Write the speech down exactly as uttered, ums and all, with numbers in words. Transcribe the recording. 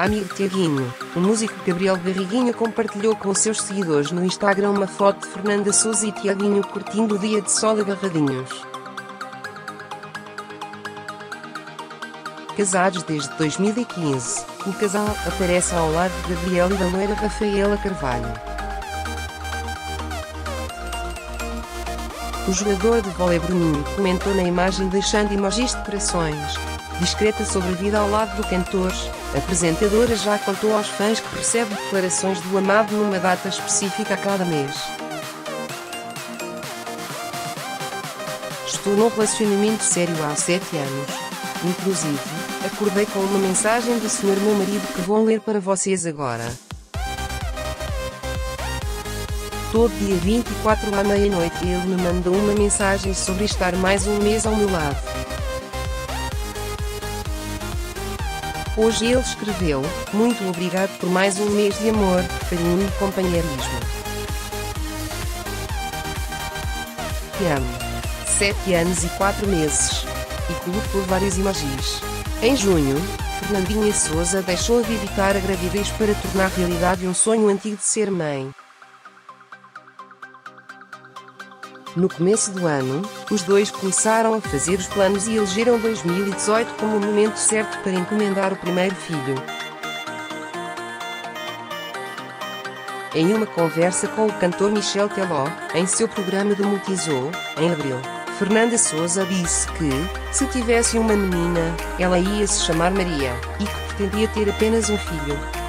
Amigo Tiaguinho, o músico Gabriel Garriguinho compartilhou com seus seguidores no Instagram uma foto de Fernanda Souza e Tiaguinho curtindo o dia de sol agarradinhos. Casados desde dois mil e quinze, o casal aparece ao lado de Gabriel e da loira Rafaela Carvalho. O jogador de vôlei Bruninho comentou na imagem deixando emojis de corações. Discreta sobre a vida ao lado do cantor, a apresentadora já contou aos fãs que recebe declarações do amado numa data específica a cada mês. Estou num relacionamento sério há sete anos. Inclusive, acordei com uma mensagem do senhor meu marido que vou ler para vocês agora. Todo dia vinte e quatro à meia-noite ele me mandou uma mensagem sobre estar mais um mês ao meu lado. Hoje ele escreveu: muito obrigado por mais um mês de amor, carinho e companheirismo. Te amo. Sete anos e quatro meses. E colocou vários emojis. Em junho, Fernandinha Souza deixou de evitar a gravidez para tornar realidade um sonho antigo de ser mãe. No começo do ano, os dois começaram a fazer os planos e elegeram dois mil e dezoito como o momento certo para encomendar o primeiro filho. Em uma conversa com o cantor Michel Teló, em seu programa do Multishow, em abril, Fernanda Souza disse que, se tivesse uma menina, ela ia se chamar Maria, e que pretendia ter apenas um filho.